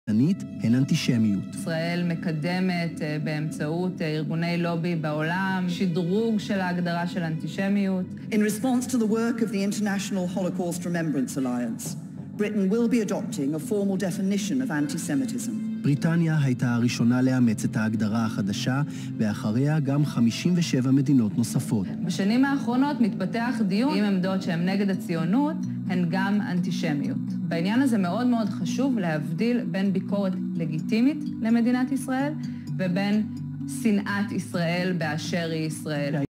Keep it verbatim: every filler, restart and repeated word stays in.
הן אנטישמיות. ישראל מקדמת באמצעות ארגוני לובי בעולם שדרוג של ההגדרה של אנטישמיות. In response to the work of the International Holocaust Remembrance Alliance, Britain will be adopting a formal definition of anti-Semitism. בריטניה הייתה הראשונה לאמץ את ההגדרה החדשה, ואחריה גם חמישים ושבע מדינות נוספות. בשנים האחרונות מתפתח דיון עם עמדות שהן נגד הציונות, הן גם אנטישמיות. בעניין הזה מאוד מאוד חשוב להבדיל בין ביקורת לגיטימית למדינת ישראל, ובין שנאת ישראל באשר היא ישראל.